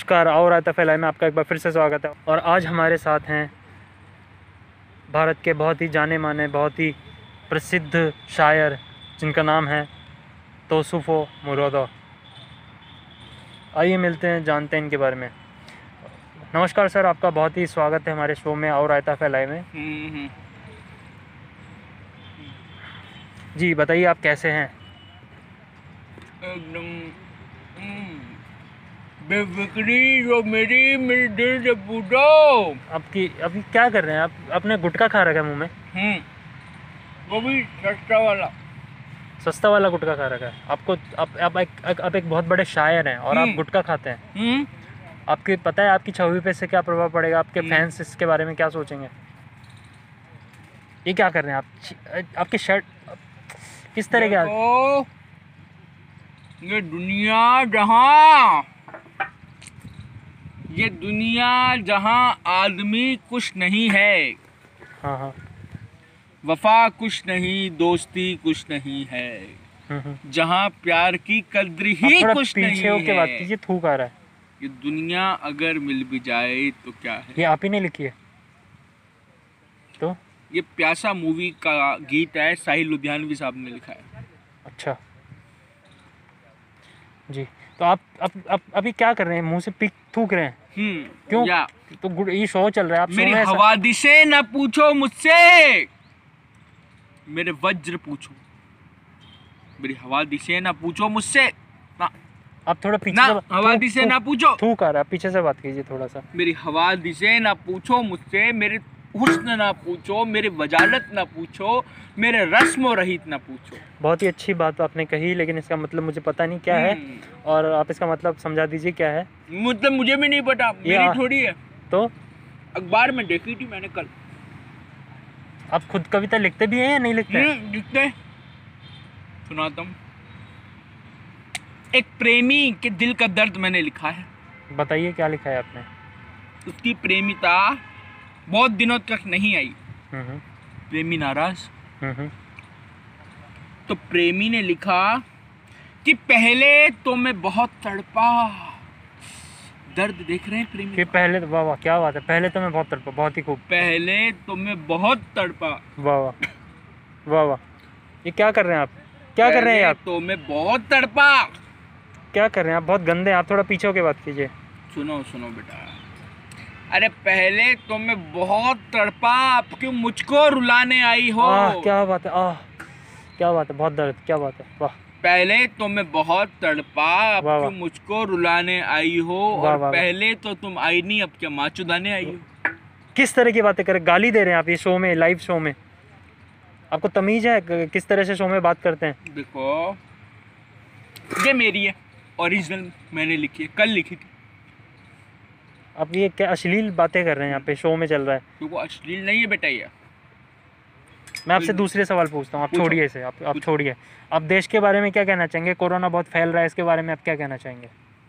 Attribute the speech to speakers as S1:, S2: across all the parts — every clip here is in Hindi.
S1: नमस्कार, और रायता फैलाए में आपका एक बार फिर से स्वागत है। और आज हमारे साथ हैं भारत के बहुत ही जाने माने, बहुत ही प्रसिद्ध शायर जिनका नाम है तोसुफ़ो मुरादो। आइए मिलते हैं, जानते हैं इनके बारे में। नमस्कार सर, आपका बहुत ही स्वागत है हमारे शो में और रायता फैलाए में। जी बताइए, आप कैसे हैं?
S2: एकदम बेफिक्री जो मेरे दिल से पूछो।
S1: आपकी अभी क्या कर रहे हैं आप? अपने गुटखा खा रखा है मुंह में?
S2: वो भी
S1: सस्ता वाला गुटखा खा रखा है आपको? आप एक बहुत बड़े शायर हैं और आप गुटखा खाते हैं। आपकी पता है आपकी छवि पे से क्या प्रभाव पड़ेगा? आपके फैंस इसके बारे में क्या सोचेंगे? ये क्या कर रहे हैं आप? आपकी शर्ट किस तरह का?
S2: ये दुनिया जहां आदमी कुछ नहीं है।
S1: हाँ हाँ।
S2: वफा कुछ नहीं, दोस्ती कुछ नहीं है। जहां प्यार की कद्र ही कुछ नहीं है।
S1: पीछे बात कीजिए, थूक आ रहा है।
S2: ये दुनिया अगर मिल भी जाए तो क्या है?
S1: ये आप ही ने लिखी है? तो
S2: ये प्यासा मूवी का गीत है, साहिल लुधियानवी साहब ने लिखा है।
S1: अच्छा जी, तो आप अभी क्या कर रहे हैं? मुंह से पिक थूक रहे हैं? क्यों? तो ये शो चल रहा है, आप
S2: मेरी हवादिशें न पूछो मुझसे, मेरे वज्र पूछो। मेरी हवादिशें न पूछो मुझसे ना।
S1: आप थोड़ा पीछे से
S2: हवादिशें न पूछो।
S1: थूक आ रहा है, पीछे से बात कीजिए थोड़ा सा।
S2: मेरी हवादिशें न पूछो मुझसे, मेरे हुस्न ना पूछो, मेरे वजालत ना पूछो, मेरे रस्म और रहीत ना पूछो।
S1: बहुत ही अच्छी बात आपने कही, लेकिन इसका मतलब मुझे पता नहीं क्या है, और आप इसका मतलब समझा दीजिए क्या है।
S2: मतलब मुझे भी नहीं पता, मेरी थोड़ी है।
S1: तो
S2: अखबार में देखी थी मैंने कल।
S1: आप खुद कविता लिखते भी हैं या नहीं लिखते?
S2: लिखते, सुनाता हूँ। एक प्रेमी के दिल का दर्द मैंने लिखा है।
S1: बताइए क्या लिखा है आपने?
S2: उसकी प्रेमिता बहुत दिनों तक नहीं आई। प्रेमी नाराज। तो प्रेमी ने लिखा कि पहले तो मैं बहुत तड़पा। दर्द देख रहे हैं प्रेमी?
S1: कि पहले तो, वाह वाह क्या बात है, पहले तो मैं बहुत तड़पा, बहुत ही खूब।
S2: पहले तो मैं बहुत तड़पा।
S1: वाह वाह वाह वाह। ये क्या कर रहे हैं आप? क्या कर रहे हैं आप?
S2: तो मैं बहुत तड़पा।
S1: क्या कर रहे हैं आप? बहुत गंदे हैं आप, थोड़ा पीछे होके बात कीजिए।
S2: सुनो सुनो बेटा, अरे पहले तो मैं बहुत तड़पा, आप क्यों मुझको रुलाने आई हो?
S1: क्या बात है, क्या बात है, बहुत दर्द, क्या बात है, वाह।
S2: पहले तो मैं बहुत तड़पा, अब क्यों मुझको रुलाने आई हो? और पहले तो तुम आई नहीं, अब क्या माँ चुदाने आई हो?
S1: किस तरह की बातें कर, गाली दे रहे हैं आप ये शो में, लाइव शो में? आपको तमीज है किस तरह से शो में बात करते हैं?
S2: देखो, ये मेरी है, ओरिजिनल मैंने लिखी है, कल लिखी थी।
S1: आप ये क्या अश्लील बातें कर रहे हैं यहाँ पे, शो में चल रहा है?
S2: देखो अश्लील नहीं है बेटा ये।
S1: मैं आपसे दूसरे सवाल पूछता हूँ, आप छोड़िए इसे, आप छोड़िए। आप देश के बारे में क्या कहना चाहेंगे? कोरोना बहुत फैल रहा है, इसके बारे में आप क्या कहना चाहेंगे?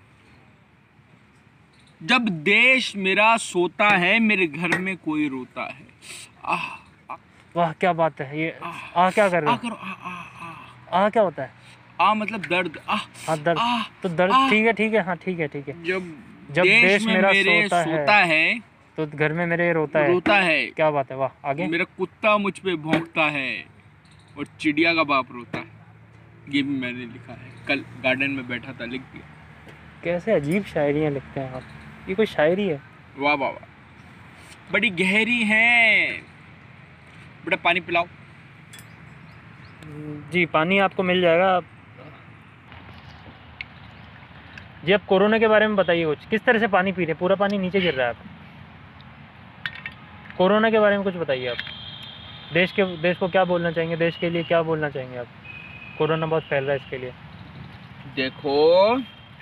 S2: जब देश मेरा सोता है, मेरे घर में कोई रोता है।
S1: वाह क्या बात है। ये क्या कर रहे हैं? क्या होता है?
S2: मतलब दर्द।
S1: दर्द। तो दर्द ठीक है, हाँ ठीक है। जब देश मेरा सोता है तो घर में मेरे रोता है। क्या बात है, वाह। आगे?
S2: मेरा कुत्ता मुझ पे भौंकता है और चिड़िया का बाप रोता है। ये भी मैंने लिखा है, कल गार्डन में बैठा था, लिख दिया।
S1: कैसे अजीब शायरियाँ लिखते हैं आप, ये कोई शायरी है?
S2: वाह वाह वाह, बड़ी गहरी है। बेटा पानी पिलाओ।
S1: जी पानी आपको मिल जाएगा। जी आप कोरोना के बारे में बताइए कुछ, किस तरह से पानी पी रहे हैं? पूरा पानी नीचे गिर रहा है। आप कोरोना के बारे में कुछ बताइए। आप देश को क्या बोलना चाहेंगे? देश के लिए क्या बोलना चाहेंगे आप? कोरोना बहुत फैल रहा है, इसके लिए।
S2: देखो,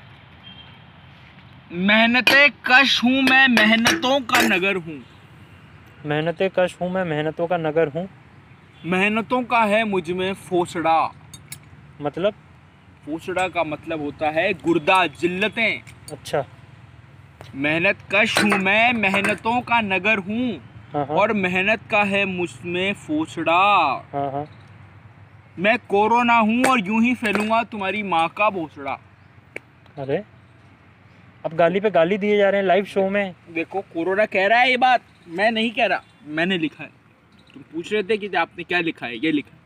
S2: मेहनतें कश हूँ मैं, मेहनतों का नगर हूँ।
S1: मेहनतें कश हूँ मैं, मेहनतों का नगर हूँ।
S2: मेहनतों का है मुझ में फोसड़ा।
S1: मतलब?
S2: फोसड़ा का मतलब होता है गुर्दा, जिल्लतें।
S1: अच्छा।
S2: मेहनत कश हूँ मैं, मेहनतों का नगर हूँ, और मेहनत का है मुझमें फोसड़ा। मैं कोरोना हूँ और यूं ही फैलूंगा तुम्हारी माँ का भोसड़ा।
S1: अरे आप गाली पे गाली दिए जा रहे हैं लाइव शो में।
S2: देखो कोरोना कह रहा है ये बात, मैं नहीं कह रहा, मैंने लिखा है। तुम पूछ रहे थे कि आपने क्या लिखा है, ये लिखा है।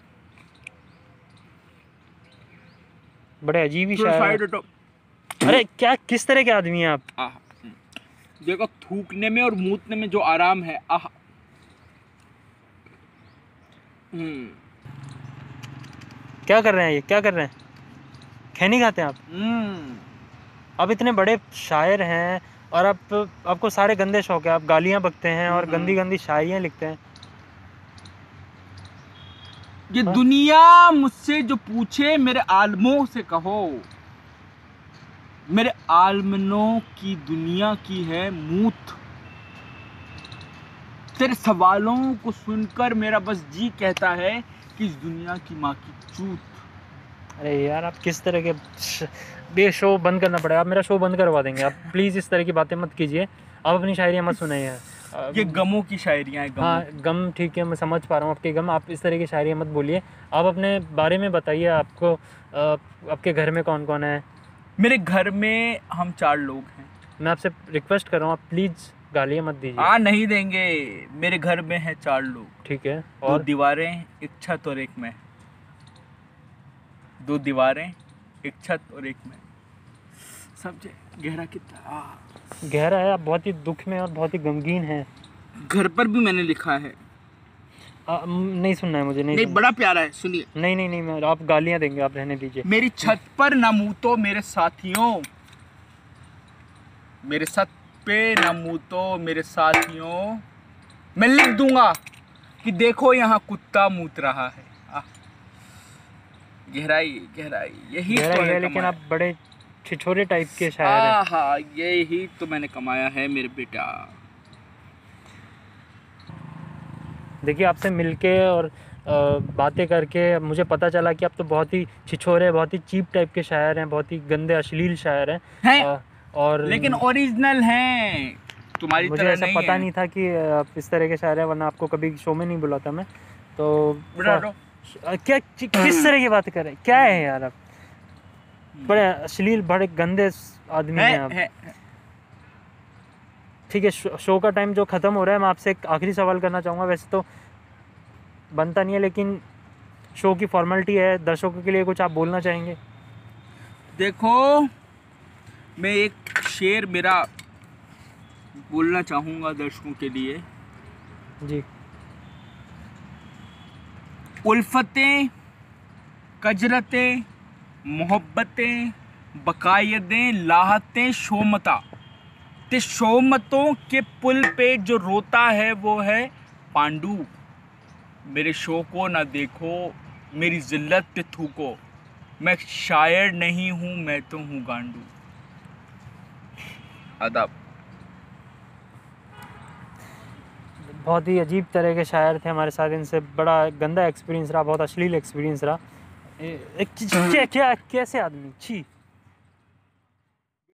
S1: बड़े अजीब ही शायर हैं। अरे क्या, किस तरह के आदमी हैं आप?
S2: देखो थूकने में और मूतने में जो आराम है, आह।
S1: क्या कर रहे हैं ये, क्या कर रहे हैं? खैनी खाते हैं आप? आप इतने बड़े शायर हैं और आपको सारे गंदे शौक है, आप गालियां बकते हैं और गंदी गंदी शायरियां लिखते हैं।
S2: ये दुनिया मुझसे जो पूछे, मेरे आलमों से कहो, मेरे आलमनों की दुनिया की है मूत। तेरे सवालों को सुनकर मेरा बस जी कहता है कि इस दुनिया की माँ की चूत।
S1: अरे यार आप किस तरह के, ये शो बंद करना पड़ेगा, आप मेरा शो बंद करवा देंगे आप। प्लीज़ इस तरह की बातें मत कीजिए, आप अपनी शायरियाँ मत सुनाइए।
S2: ये गमों की शायरियाँ हैं।
S1: हाँ गम, ठीक है, मैं समझ पा रहा हूँ आपके गम। आप इस तरह की शायरियाँ मत बोलिए, आप अपने बारे में बताइए। आपको आपके घर में कौन कौन है?
S2: मेरे घर में हम 4 लोग हैं।
S1: मैं आपसे रिक्वेस्ट कर रहा हूँ, आप प्लीज़ गालियाँ मत दीजिए।
S2: हाँ नहीं देंगे। मेरे घर में है 4 लोग।
S1: ठीक है।
S2: और 2 दीवारें, एक छत और एक मैं। 2 दीवारें, एक छत और एक मैं। समझे गहरा कितना?
S1: गहरा है। आप बहुत ही दुख में और बहुत ही गमगीन हैं।
S2: घर पर भी मैंने लिखा है।
S1: नहीं सुनना है मुझे। नहीं
S2: बड़ा प्यारा है, सुनिए।
S1: नहीं मैं, आप गालियाँ देंगे, आप रहने दीजिए।
S2: मेरी छत पर न मूतो मेरे साथियों, मेरे छत पे न मूतो मेरे साथियों, मैं लिख दूंगा कि देखो यहाँ कुत्ता मूत रहा है। गहराई गहराई, यही तो है।
S1: लेकिन आप बड़े छिछोरे टाइप के शायर हैं।
S2: हाँ यही तो मैंने कमाया है मेरे बेटा।
S1: देखिए आपसे मिलके और बातें करके मुझे पता चला कि आप तो बहुत ही छिछोरे, बहुत ही चीप टाइप के शायर हैं, बहुत ही गंदे अश्लील शायर हैं। और लेकिन
S2: ओरिजिनल हैं, तुम्हारी
S1: मुझे
S2: तरह
S1: ऐसा
S2: नहीं
S1: पता
S2: है।
S1: नहीं था कि आप इस तरह के शायर हैं, वरना आपको कभी शो में नहीं बुलाता मैं। तो क्या किस तरह की बात कर रहे हैं, क्या है यार आप? बड़े अश्लील, बड़े गंदे आदमी हैं आप। ठीक है, शो का टाइम जो ख़त्म हो रहा है, मैं आपसे एक आखिरी सवाल करना चाहूँगा। वैसे तो बनता नहीं है, लेकिन शो की फॉर्मेलिटी है, दर्शकों के लिए कुछ आप बोलना चाहेंगे?
S2: देखो मैं एक शेर मेरा बोलना चाहूँगा दर्शकों के लिए।
S1: जी।
S2: उल्फतें, कजरतें, मोहब्बतें, बकायदें, लाहतें, शोमता, ते शोमतों के पुल पे जो रोता है वो है पांडु। मेरे शो को ना देखो, मेरी जिल्लत पे थूको, मैं शायर नहीं हूँ, मैं तो हूँ गांडू। अदब।
S1: बहुत ही अजीब तरह के शायर थे हमारे साथ, इनसे बड़ा गंदा एक्सपीरियंस रहा, बहुत अश्लील एक्सपीरियंस रहा। क्या कैसे आदमी, छी।